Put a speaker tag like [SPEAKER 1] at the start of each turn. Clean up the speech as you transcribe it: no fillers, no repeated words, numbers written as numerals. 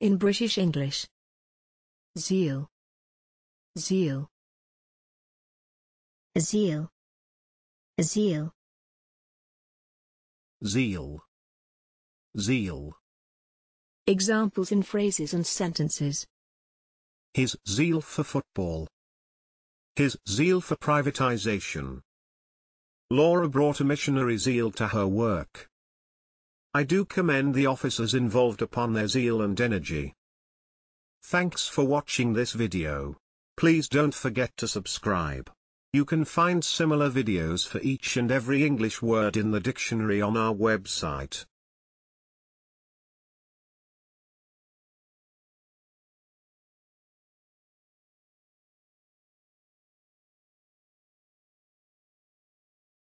[SPEAKER 1] In British English. Zeal. Zeal.
[SPEAKER 2] Zeal. Zeal.
[SPEAKER 3] Zeal. Zeal.
[SPEAKER 1] Examples in phrases and sentences.
[SPEAKER 3] His zeal for football. His zeal for privatization. Laura brought a missionary zeal to her work. I do commend the officers involved upon their zeal and energy. Thanks for watching this video. Please don't forget to subscribe. You can find similar videos for each and every English word in the dictionary on our website.